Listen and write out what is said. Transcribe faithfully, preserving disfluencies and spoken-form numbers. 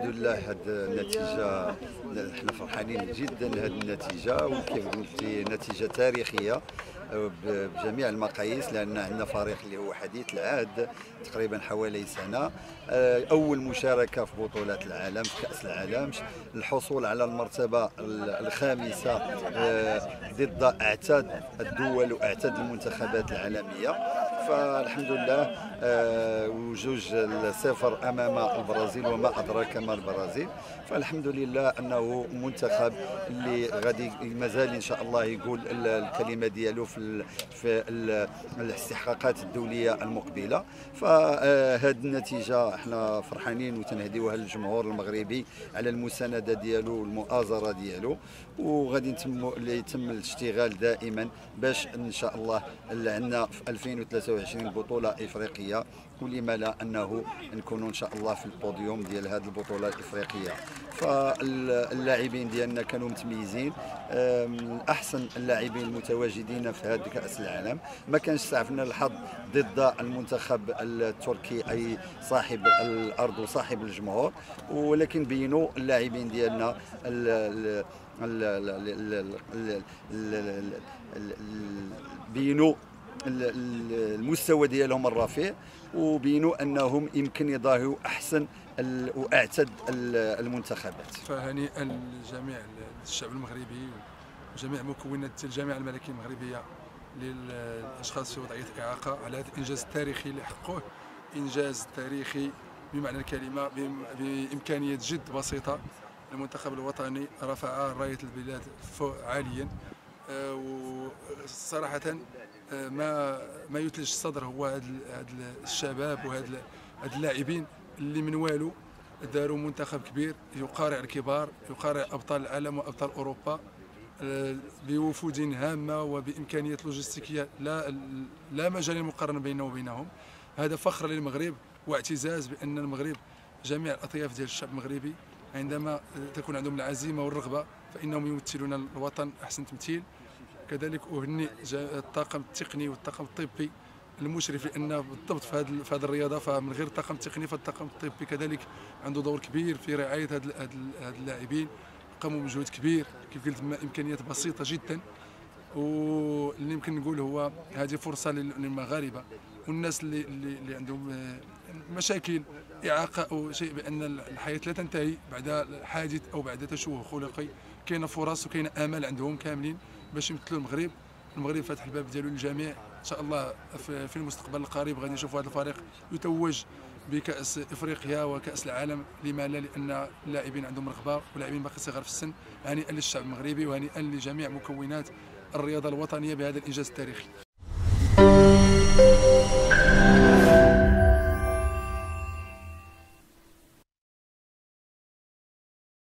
لله هاد النتيجة، احنا فرحانين جدا لهذه النتيجة، وكيف قلتي نتيجة تاريخية بجميع المقاييس، لأن عندنا فريق اللي هو حديث العهد تقريبا حوالي سنة، أول مشاركة في بطولات العالم في كأس العالم، الحصول على المرتبة الخامسة ضد أعتاد الدول وأعتاد المنتخبات العالمية. فالحمد لله وجوج صفر امام البرازيل، وما ادراك ما البرازيل. فالحمد لله انه منتخب اللي غادي مازال ان شاء الله يقول الكلمه ديالو في في الاستحقاقات الدوليه المقبله. فهذه النتيجه احنا فرحانين وتنهديوها للجمهور المغربي على المسانده ديالو والمؤازره ديالو، وغادي يتم يتم الاشتغال دائما باش ان شاء الله عندنا في ألفين وثلاثة وعشرين بطوله افريقيه، ولما لا انه نكونوا ان شاء الله في البوديوم ديال هذه البطوله الافريقيه. فاللاعبين ديالنا كانوا متميزين، احسن اللاعبين المتواجدين في هذا كاس العالم. ما كانش سعفنا الحظ ضد المنتخب التركي اي صاحب الارض وصاحب الجمهور، ولكن بينوا اللاعبين ديالنا بينوا المستوى ديالهم الرفيع، وبينوا انهم يمكن يضاهوا احسن واعتد المنتخبات. فهنيئا لجميع الشعب المغربي وجميع مكونات الجامعه الملكيه المغربيه للاشخاص في وضعيه اعاقه على هذا الانجاز التاريخي اللي حقوه، انجاز تاريخي بمعنى الكلمه، بامكانيات جد بسيطه. المنتخب الوطني رفع رايه البلاد فوق عاليا، وصراحه ما ما يثلج الصدر هو هذا الشباب وهذا اللاعبين اللي من والو داروا منتخب كبير يقارع الكبار، يقارع ابطال العالم وابطال اوروبا بوفود هامه وبامكانيات لوجستيكيه لا لا مجال للمقارنه بيننا وبينهم. هذا فخر للمغرب واعتزاز بان المغرب جميع الاطياف ديال الشعب المغربي عندما تكون عندهم العزيمه والرغبه فانهم يمثلون الوطن احسن تمثيل. كذلك اهنئ الطاقم التقني والطاقم الطبي المشرف، لان بالضبط في هذه في هذه الرياضه فمن غير الطاقم التقني فالطاقم الطبي كذلك عنده دور كبير في رعايه هاد اللاعبين. قاموا بمجهود كبير كيف قلت، امكانيات بسيطه جدا، واللي يمكن نقول هو هذه فرصه للمغاربه والناس اللي اللي عندهم مشاكل اعاقه او شيء، بان الحياه لا تنتهي بعد حادث او بعد تشوه خلقي. كاينه فرص وكاينه امل عندهم كاملين باش يمثلوا المغرب. المغرب فاتح الباب ديالو للجميع، ان شاء الله في المستقبل القريب غادي نشوفوا هذا الفريق يتوج بكاس افريقيا وكاس العالم. لما لا؟ لان اللاعبين عندهم رغبه ولاعبين باقي صغار في السن. هنيئا للشعب المغربي وهنيئا لجميع مكونات الرياضه الوطنيه بهذا الانجاز التاريخي.